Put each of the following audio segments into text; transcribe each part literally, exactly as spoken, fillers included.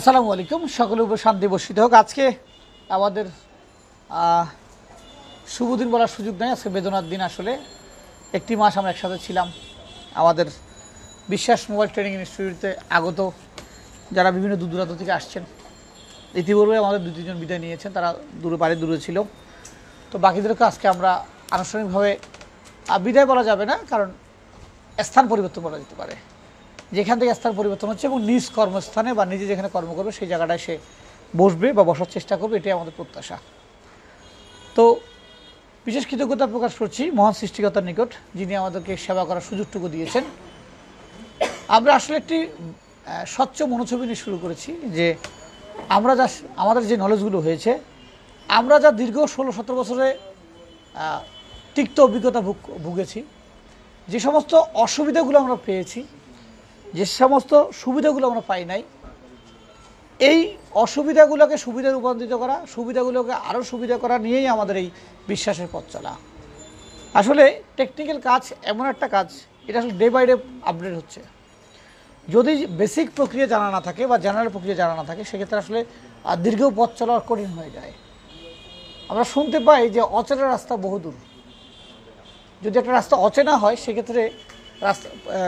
আসসালামু আলাইকুম, সকলের উপর শান্তি বর্ষিত হোক। আজকে আমাদের শুভ দিন বলার সুযোগ নেই, আজকে বেদনার দিন। আসলে একটি মাস আমরা একসাথে ছিলাম। আমাদের বিশ্বাস মোবাইল ট্রেনিং ইনস্টিটিউটে আগত যারা বিভিন্ন দূর দূরান্ত থেকে আসছেন, ইতিপূর্বে আমাদের দুই তিনজন বিদায় নিয়েছেন, তারা দূরে বাড়ি দূরে ছিল। তো বাকিদেরকে আজকে আমরা আনুষ্ঠানিকভাবে বিদায় বলা যাবে না, কারণ স্থান পরিবর্তন বলা যেতে পারে। যেখান থেকে স্থান পরিবর্তন হচ্ছে এবং নিজ কর্মস্থানে বা নিজে যেখানে কর্ম করবে সেই জায়গাটায় সে বসবে বা বসার চেষ্টা করবে, এটাই আমাদের প্রত্যাশা। তো বিশেষ কৃতজ্ঞতা প্রকাশ করছি মহান সৃষ্টিকর্তার নিকট, যিনি আমাদেরকে সেবা করার সুযোগটুকু দিয়েছেন। আমরা আসলে একটি স্বচ্ছ মনোছবি নিয়ে শুরু করেছি যে আমরা যা আমাদের যে নলেজগুলো হয়েছে, আমরা যা দীর্ঘ ষোলো সতেরো বছরে তিক্ত অভিজ্ঞতা ভুগেছি, যে সমস্ত অসুবিধাগুলো আমরা পেয়েছি, যে সমস্ত সুবিধাগুলো আমরা পাই নাই, এই অসুবিধাগুলোকে সুবিধায় রূপান্তরিত করা, সুবিধাগুলোকে আরও সুবিধা করা নিয়েই আমাদের এই বিশ্বাসের পথ চলা। আসলে টেকনিক্যাল কাজ এমন একটা কাজ, এটা আসলে ডে বাই ডে আপডেট হচ্ছে। যদি বেসিক প্রক্রিয়া জানা না থাকে বা জেনারেল প্রক্রিয়া জানা না থাকে, সেক্ষেত্রে আসলে দীর্ঘ পথ চলা কঠিন হয়ে যায়। আমরা শুনতে পাই যে অচেনা রাস্তা বহুদূর। যদি একটা রাস্তা অচেনা হয়, সেক্ষেত্রে রাস্তা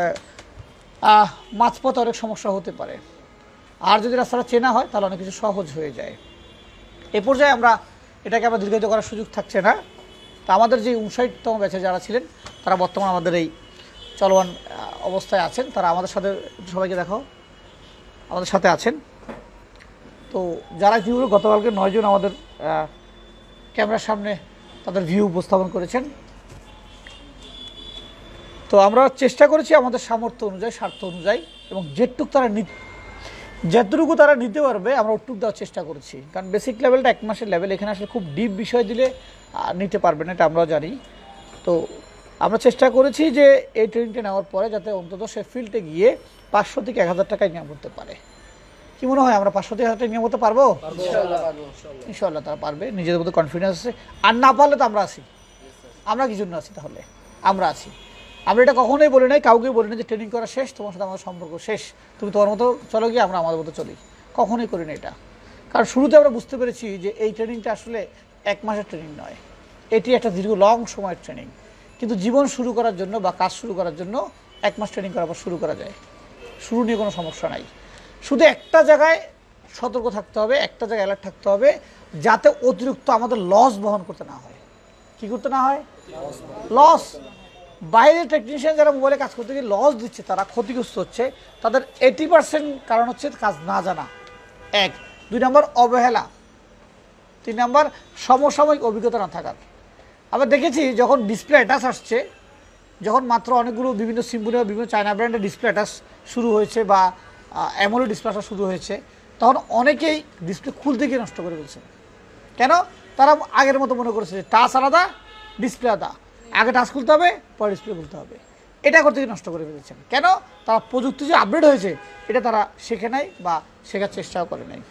মাঝপথে অনেক সমস্যা হতে পারে। আর যদি রাস্তাটা চেনা হয়, তাহলে অনেক কিছু সহজ হয়ে যায়। এ পর্যায়ে আমরা এটাকে আমরা দীর্ঘায়িত করার সুযোগ থাকছে না। তা আমাদের যে উনষাটতম ব্যাচে যারা ছিলেন, তারা বর্তমানে আমাদের এই চলমান অবস্থায় আছেন। তারা আমাদের সাথে, সবাইকে দেখো, আমাদের সাথে আছেন। তো যারা ভিউ গতকালকে নয়জন আমাদের ক্যামেরার সামনে তাদের ভিউ উপস্থাপন করেছেন। তো আমরা চেষ্টা করেছি আমাদের সামর্থ্য অনুযায়ী, স্বার্থ অনুযায়ী, এবং যেটুকু তারা যেটুকু তারা নিতে পারবে আমরা ওটুকু দেওয়ার চেষ্টা করেছি। কারণ বেসিক লেভেলটা এক মাসের লেভেল, এখানে আসলে খুব ডিপ বিষয় দিলে নিতে পারবে না, এটা আমরাও জানি। তো আমরা চেষ্টা করেছি যে এই ট্রেনিংটা নেওয়ার পরে যাতে অন্তত সে ফিল্ডে গিয়ে পাঁচশো থেকে এক হাজার টাকা ইনকাম করতে পারে। কি মনে হয় আমরা পাঁচশো থেকে হাজার টাকা ইনকাম করতে পারবো? ইনশাআল্লাহ তারা পারবে, নিজেদের মধ্যে কনফিডেন্স আছে। আর না পারলে তো আমরা আছি। আমরা কি জন্য আছি তাহলে? আমরা আছি। আমরা এটা কখনোই বলি নাই, কাউকে বলি না যে ট্রেনিং করা শেষ, তোমার সাথে আমাদের সম্পর্ক শেষ, তুমি তোমার মতো চলো গিয়ে আমরা আমাদের মতো চলি। কখনোই করি না এটা। কারণ শুরুতে আমরা বুঝতে পেরেছি যে এই ট্রেনিংটা আসলে এক মাসের ট্রেনিং নয়, এটি একটা দীর্ঘ লং সময়ের ট্রেনিং। কিন্তু জীবন শুরু করার জন্য বা কাজ শুরু করার জন্য এক মাস ট্রেনিং করার পর শুরু করা যায়। শুরু নিয়ে কোনো সমস্যা নাই। শুধু একটা জায়গায় সতর্ক থাকতে হবে, একটা জায়গায় অ্যালার্ট থাকতে হবে, যাতে অতিরিক্ত আমাদের লস বহন করতে না হয়। কি করতে না হয়? লস। বাইরের টেকনিশিয়ান যারা মোবাইলে কাজ করতে গিয়ে লস দিচ্ছে, তারা ক্ষতিগ্রস্ত হচ্ছে, তাদের এইটি পার্সেন্ট কারণ হচ্ছে কাজ না জানা, এক। দুই নম্বর অবহেলা। তিন নম্বর সমসাময়িক অভিজ্ঞতা না থাকার। আমরা দেখেছি যখন ডিসপ্লে অ্যাটাচ আসছে, যখন মাত্র অনেকগুলো বিভিন্ন সিম্বুলে বিভিন্ন চায়না ব্র্যান্ডের ডিসপ্লে অ্যাটাচ শুরু হয়েছে বা অ্যামোলেড ডিসপ্লে আসা শুরু হয়েছে, তখন অনেকেই ডিসপ্লে খুলতে গিয়ে নষ্ট করে ফেলছে। কেন? তারা আগের মতো মনে করেছে যে টাচ আলাদা, ডিসপ্লে আলাদা, আগে টাচ খুলতে হবে, পরে ডিসপ্লে খুলতে হবে। এটা করতে গিয়ে নষ্ট করে ফেলেছেন। কেন? তারা প্রযুক্তি যে আপডেট হয়েছে এটা তারা শেখে নাই বা শেখার চেষ্টাও করে নাই।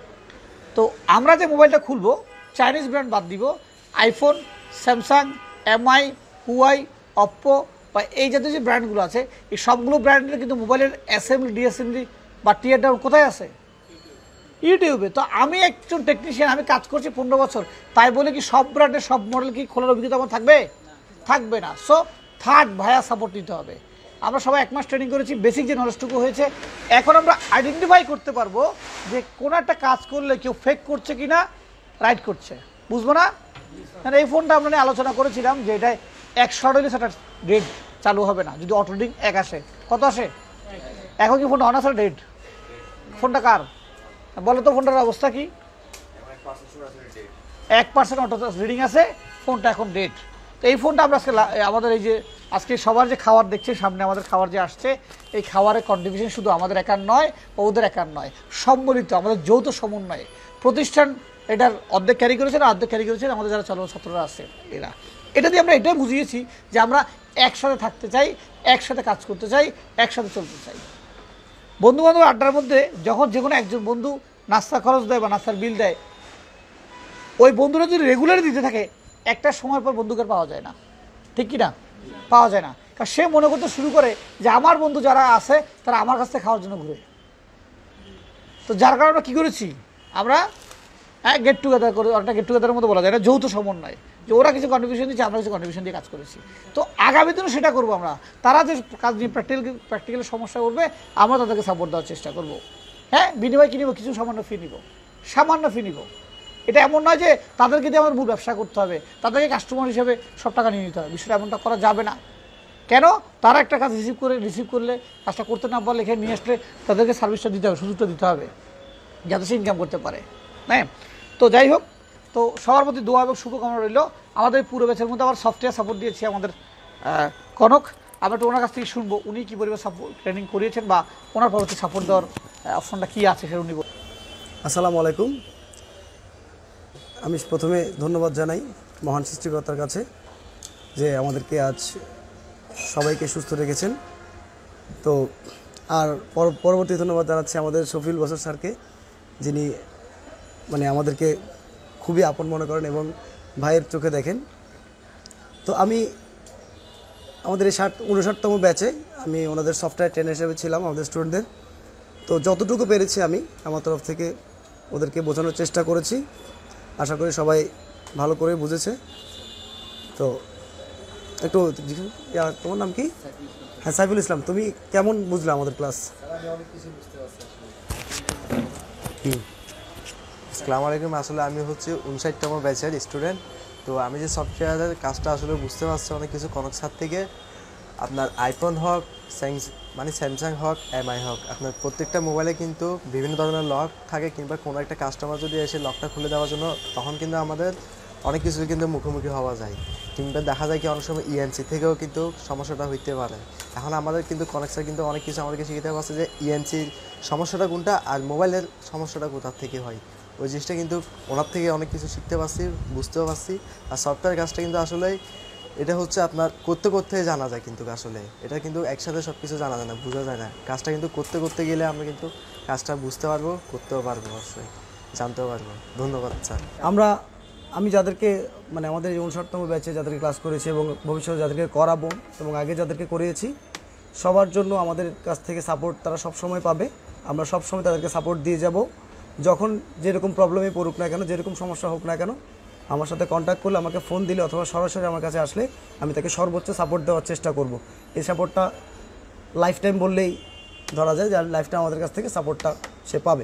তো আমরা যে মোবাইলটা খুলবো, চাইনিজ ব্র্যান্ড বাদ দিব, iPhone, Samsung, MI, Huawei, Oppo বা এই জাতীয় যে ব্র্যান্ডগুলো আছে, এই সবগুলো ব্র্যান্ডের কিন্তু মোবাইলের অ্যাসেম্বলি, ডিঅ্যাসেম্বলি বা টিয়ার ডাউন কোথায় আছে? ইউটিউবে। তো আমি একজন টেকনিশিয়ান, আমি কাজ করছি পনেরো বছর, তাই বলে কি সব ব্র্যান্ডের সব মডেল কি খোলার অভিজ্ঞতা আমার থাকবে? থাকবে না। সো থার্ড ভায়া সাপোর্ট নিতে হবে। আমরা সবাই এক মাস ট্রেনিং করেছি, বেসিক যে নলেজটুকু হয়েছে, এখন আমরা আইডেন্টিফাই করতে পারবো যে কোনো একটা কাজ করলে কেউ ফেক করছে কি না, রাইট করছে, বুঝবো না? কারণ এই ফোনটা আমরা নিয়ে আলোচনা করেছিলাম যে এটা একশো হলে সেটা রেড চালু হবে না যদি অটো রিডিং এক আসে। কত আসে? এখন কি ফোনটা অন আছে রেড? ফোনটা কার বলো তো? ফোনটার অবস্থা কি? এক পার্সেন্ট অটো রিডিং আছে, ফোনটা এখন রেড। তো এই ফোনটা আমরা আজকে আমাদের এই যে আজকে সবার যে খাবার দেখছে সামনে, আমাদের খাবার যে আসছে, এই খাবারের কন্ট্রিবিউশন শুধু আমাদের একার নয় বা ওদের একার নয়, সম্মিলিত আমাদের যৌথ সমন্বয়ে প্রতিষ্ঠান এটার অর্ধেক ক্যারি করেছেন, অর্ধেক ক্যারি করেছেন আমাদের যারা চলমান ছাত্ররা আছে এরা। এটা দিয়ে আমরা এটাই বুঝিয়েছি যে আমরা একসাথে থাকতে চাই, একসাথে কাজ করতে চাই, একসাথে চলতে চাই। বন্ধু বান্ধব আড্ডার মধ্যে যখন যে কোনো একজন বন্ধু নাস্তা খরচ দেয় বা নাস্তার বিল দেয়, ওই বন্ধুরা যদি রেগুলারই দিতে থাকে, একটা সময় পর বন্ধুকে পাওয়া যায় না। ঠিক কি না? পাওয়া যায় না। কারণ সে মনে করতে শুরু করে যে আমার বন্ধু যারা আছে তারা আমার কাছ থেকে খাওয়ার জন্য ঘুরে। তো যার কারণে আমরা কী করেছি, আমরা হ্যাঁ গেট টুগেদার করে, অনেকটা গেট টুগেদারের মতো বলা যায়, এটা যৌথ সমন্বয়, যে ওরা কিছু কন্ট্রিবিউশন দিচ্ছে, আমরা কিছু কন্ট্রিবিউশন দিয়ে কাজ করেছি। তো আগামী দিনও সেটা করবো আমরা, তারা যে কাজ নিয়ে প্র্যাকটিক্যাল প্র্যাকটিক্যাল সমস্যা করবে আমরা তাদেরকে সাপোর্ট দেওয়ার চেষ্টা করবো। হ্যাঁ বিনিময় কী নিব, কিছু সামান্য ফি নিব, সামান্য ফি নিব। এটা এমন নয় যে তাদেরকে দিয়ে আমার মূল ব্যবসা করতে হবে, তাদেরকে কাস্টমার হিসেবে সব টাকা নিয়ে নিতে হবে, বিষয়টা এমনটা করা যাবে না। কেন, তারা একটা কাজ রিসিভ করে রিসিভ করলে কাজটা করতে না পারলে এখানে নিয়ে আসলে তাদেরকে সার্ভিসটা দিতে হবে, সুযোগটা দিতে হবে যাতে সে ইনকাম করতে পারে। হ্যাঁ তো যাই হোক, তো সবার প্রতি দোয়া এবং শুভকামনা রইল। আমাদের পুরো ব্যাচের মধ্যে আবার সফটওয়্যার সাপোর্ট দিয়েছে আমাদের কনক, আমরা একটু ওনার কাছ থেকে শুনবো উনি কী পরিমাণ সাপোর্ট ট্রেনিং করিয়েছেন বা ওনার পরবর্তী সাপোর্ট দেওয়ার অপশনটা কী আছে সেটা উনি বলবেন। আসসালামু আলাইকুম। আমি প্রথমে ধন্যবাদ জানাই মহান সৃষ্টিকর্তার কাছে যে আমাদেরকে আজ সবাইকে সুস্থ রেখেছেন। তো আর পরবর্তী ধন্যবাদ জানাচ্ছি আমাদের শফিউল বসর স্যারকে, যিনি মানে আমাদেরকে খুবই আপন মনে করেন এবং ভাইয়ের চোখে দেখেন। তো আমি আমাদের এই ষাট উনষাটতম ব্যাচে আমি ওনাদের সফটওয়্যার ট্রেনার হিসেবে ছিলাম আমাদের স্টুডেন্টদের। তো যতটুকু পেরেছি আমি আমার তরফ থেকে ওদেরকে বোঝানোর চেষ্টা করেছি, আশা করি সবাই ভালো করে বুঝেছে। তো একটু তোমার নাম কি? হ্যাঁ সাইফুল ইসলাম, তুমি কেমন বুঝলে আমাদের ক্লাস? আসসালামু আলাইকুম। আসলে আমি হচ্ছে উনষাটতম ব্যাচের স্টুডেন্ট। তো আমি যে সফটওয়্যারের কাজটা আসলে বুঝতে পারছি অনেক কিছু কনক স্যার থেকে। আপনার আইফোন হোক, মানে স্যামসাং হোক, এমআই হোক, আপনার প্রত্যেকটা মোবাইলে কিন্তু বিভিন্ন ধরনের লক থাকে, কিংবা কোনো একটা কাস্টমার যদি এসে লকটা খুলে দেওয়ার জন্য, তখন কিন্তু আমাদের অনেক কিছু কিন্তু মুখোমুখি হওয়া যায়, কিংবা দেখা যায় কি অনেক সময় ইএনসি থেকেও কিন্তু সমস্যাটা হইতে পারে। এখন আমাদের কিন্তু কনক স্যার কিন্তু অনেক কিছু আমাদেরকে শিখতে পারছে যে ইএনসির সমস্যাটা কোনটা আর মোবাইলের সমস্যাটা কোথার থেকে হয়। ওই জিনিসটা কিন্তু ওনার থেকে অনেক কিছু শিখতে পারছি, বুঝতেও পারছি। আর সফটওয়্যার কাজটা কিন্তু আসলে এটা হচ্ছে আপনার করতে করতে জানা যায়, কিন্তু আসলে এটা কিন্তু একসাথে সব কিছু জানা যায় না, বোঝা যায় না। কাজটা কিন্তু করতে করতে গেলে আমরা কিন্তু কাজটা বুঝতে পারবো, করতেও পারবো, অবশ্যই জানতেও পারবো। ধন্যবাদ স্যার। আমরা আমি যাদেরকে মানে আমাদের এই উনষাটতম ব্যাচে যাদেরকে ক্লাস করেছি এবং ভবিষ্যতে যাদেরকে করাবো এবং আগে যাদেরকে করিয়েছি, সবার জন্য আমাদের কাছ থেকে সাপোর্ট তারা সব সময় পাবে। আমরা সব সময় তাদেরকে সাপোর্ট দিয়ে যাব। যখন যেরকম প্রবলেমে পড়ুক না কেন, যেরকম সমস্যা হোক না কেন, আমার সাথে কন্ট্যাক্ট করলে, আমাকে ফোন দিলে অথবা সরাসরি আমার কাছে আসলে আমি তাকে সর্বোচ্চ সাপোর্ট দেওয়ার চেষ্টা করব। এই সাপোর্টটা লাইফ টাইম বললেই ধরা যায়, যে লাইফ টাইম আমাদের কাছ থেকে সাপোর্টটা সে পাবে।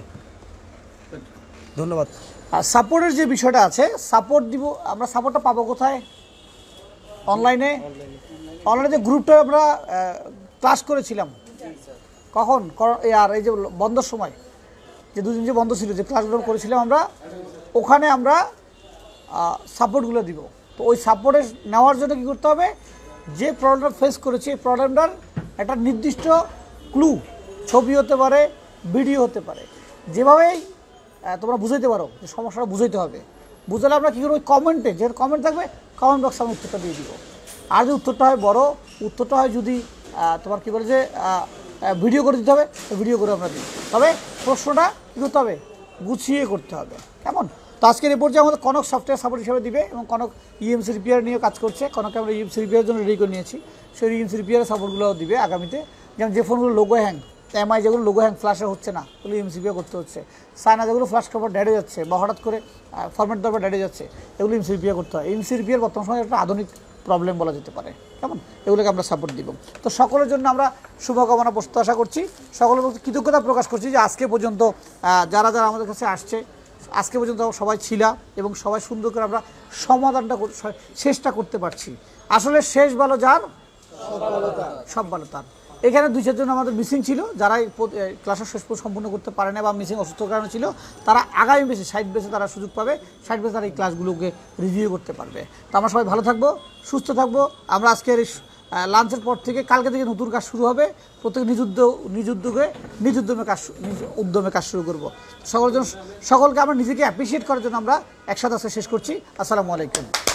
ধন্যবাদ। আর সাপোর্টের যে বিষয়টা আছে, সাপোর্ট দিব আমরা, সাপোর্টটা পাবো কোথায়? অনলাইনে। অনলাইনে যে গ্রুপটা আমরা ক্লাস করেছিলাম কখন, আর এই যে বন্ধর সময় যে দুদিন যে বন্ধ ছিল, যে ক্লাসগুলো করেছিলাম আমরা, ওখানে আমরা সাপোর্টগুলো দিব। তো ওই সাপোর্টে নেওয়ার জন্য কী করতে হবে, যে প্রবলেমটা ফেস করেছি এই প্রবলেমটার একটা নির্দিষ্ট ক্লু, ছবি হতে পারে, ভিডিও হতে পারে, যেভাবেই তোমরা বুঝাইতে পারো যে সমস্যাটা বুঝাইতে হবে। বুঝালে আমরা কী করবো, ওই কমেন্টে যে কমেন্ট থাকবে কমেন্ট বক্সে আমি উত্তরটা দিয়ে দিব। আর যদি উত্তরটা হয় বড়, উত্তরটা হয় যদি তোমার কী বলে যে ভিডিও করে দিতে হবে, ভিডিও করে আমরা দিই। তবে প্রশ্নটা কী করতে হবে, গুছিয়ে করতে হবে। কেমন? তো আজকের এই পর্যায়ে আমাদের কনক সফটওয়্যার সাপোর্ট হিসেবে দিবে এবং কনক ইএমসি রিপেয়ার নিয়েও কাজ করছে। কনককে আমরা ইএমসি রিপেয়ারের জন্য রেডি করে নিয়েছি, সেই ইএমসি রিপেয়ারের সাপোর্টগুলোও দিবে আগামীতে। যেমন যে ফোনগুলো লোগো হ্যাং, এমআই যেগুলো লোগো হ্যাং ফ্ল্যাশে হচ্ছে না, ওগুলো ইএমসি রিপেয়ার করতে হচ্ছে। সাইনা যেগুলো ফ্ল্যাশ খাবার ড্যাডে যাচ্ছে বা হঠাৎ করে ফরম্যাট দেওয়ার ড্যাডে যাচ্ছে, এগুলো ইএমসি রিপেয়ার করতে হয়। ইএমসি রিপেয়ার বর্তমান সময় একটা আধুনিক প্রবলেম বলা যেতে পারে। কেমন? এগুলোকে আমরা সাপোর্ট দিব। তো সকলের জন্য আমরা শুভকামনা প্রত্যাশা করছি, সকলের প্রতি কৃতজ্ঞতা প্রকাশ করছি যে আজকে পর্যন্ত যারা যারা আমাদের কাছে আসছে, আজকে পর্যন্ত সবাই ছিলাম এবং সবাই সুন্দর করে আমরা সমাধানটা শেষটা করতে পারছি। আসলে শেষ ভালো যার, সব ভালো তার। এখানে দুই চারজন আমাদের মিসিং ছিল, যারা ক্লাসের শেষ পর্যন্ত সম্পূর্ণ করতে পারে না বা মিসিং অসুস্থ কারণে ছিল, তারা আগামী বেশি ষাট বেসে তারা সুযোগ পাবে, ষাট বেসে তারা এই ক্লাসগুলোকে রিভিউ করতে পারবে। তো আমরা সবাই ভালো থাকবো, সুস্থ থাকবো। আমরা আজকের লাঞ্চের পর থেকে কালকে থেকে নতুন কাজ শুরু হবে, প্রত্যেক নিজ উদ্যোগ নিজ উদ্যোগে নিজ উদ্যমে কাজ নিজ উদ্যমে কাজ শুরু করবো। সকলের জন্য সকলকে আমরা নিজেকে অ্যাপ্রিসিয়েট করার জন্য আমরা একসাথে আজকে শেষ করছি। আসসালামু আলাইকুম।